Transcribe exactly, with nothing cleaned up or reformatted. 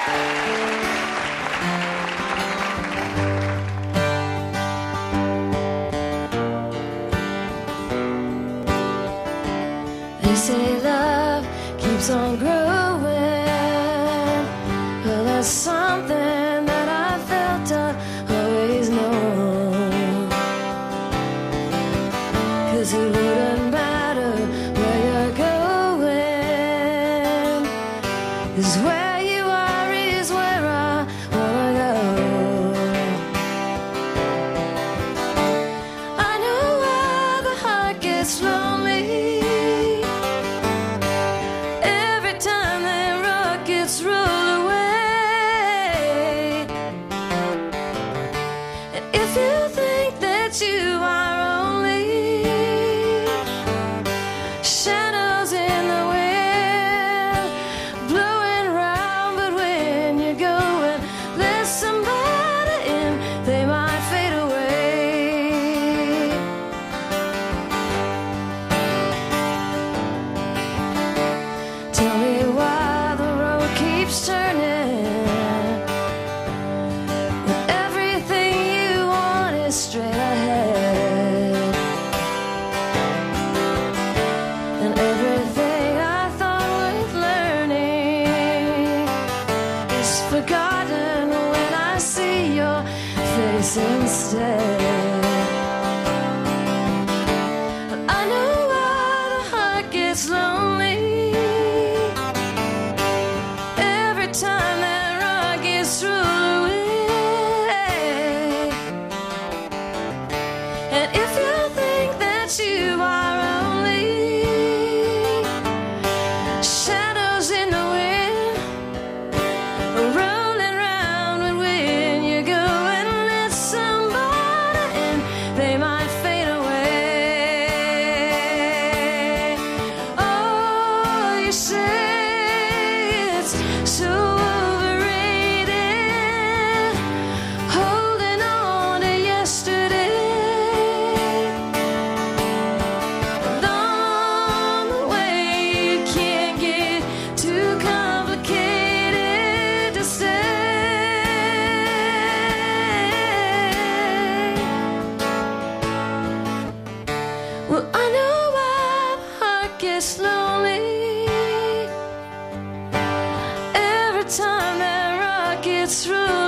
They say love keeps on growing. Well, that's something that I felt I've always known. 'Cause it wouldn't matter where you're going, 'cause where you are is where I wanna go. I know why the heart gets lonely every time the rockets roll away. And if you think that you are only shadows in the wind blowing round, but when you go and let somebody in, they might fade away. Tell me why the road keeps turning when everything you want is straight ahead, and everything I thought worth learning is forgotten when I see your face instead. I know why the heart gets lonely every time that rock gets rolled away. And if you think that you are only shadows in the wind rolling round, and when you go and let somebody in, they might fade away. Oh, you say it's so overrated, holding on to yesterday. Along the way, you can't get too complicated to say. Well, I know why the heart gets lonely every time that rock gets through